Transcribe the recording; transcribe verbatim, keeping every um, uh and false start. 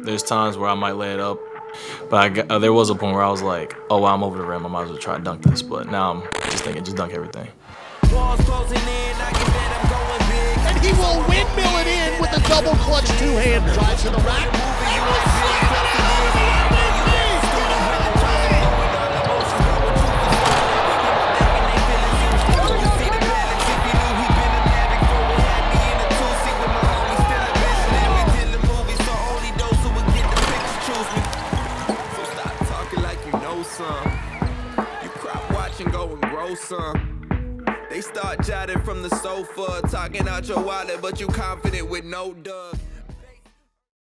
There's times where I might lay it up, but I got, uh, there was a point where I was like, oh, wow, I'm over the rim. I might as well try to dunk this. But now I'm just thinking, just dunk everything. Walls closing in, I can bet I'm going big. And he will windmill it in with a double clutch two-hander. Drives to the rack. He will slam it in over the M V P. So stop talking like you know some. You crop watch and go and grow some. They start jotting from the sofa, talking out your wallet, but you confident with no dug.